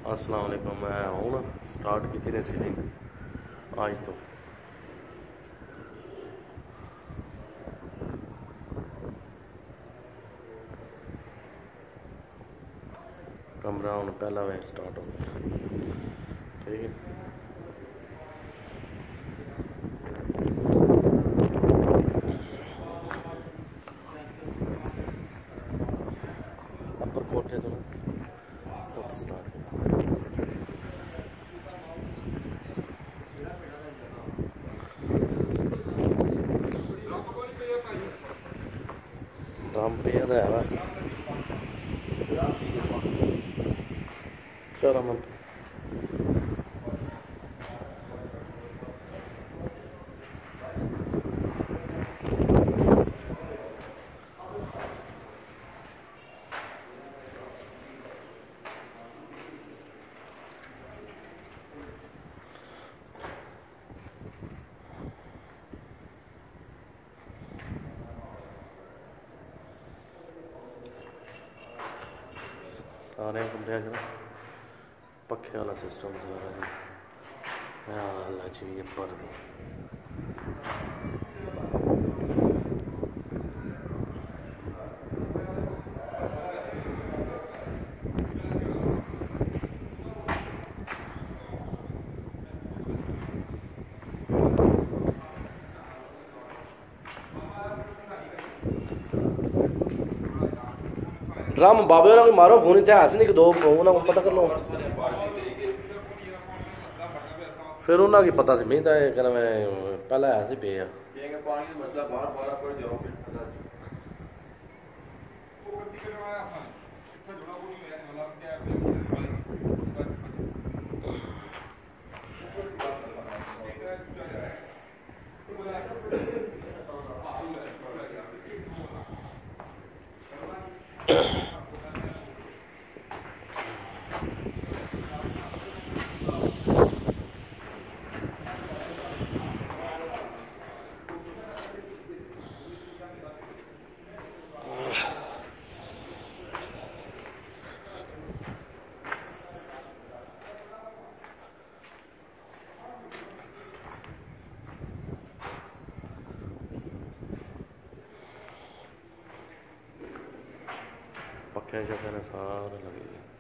अस्सलाम वालेकुम। मैं हूँ स्टार्ट की ने सीटिंग आज तो कमरा हूँ पहला वे स्टार्ट हो गया। ठीक है, अपर कोठे तो ना स्टार्ट ड्रम पे है वा चलो मन सारे कमरे च पखे वाला सिस्टम सारा जी पर भी ड्रम बाबे उन्होंने मारो फोन इतने है नहीं कि दो उन्होंने पता कर लो फिर उन्होंने पता सी मैं तो मैं पहले है पे पखे शखे ने सारे लगे।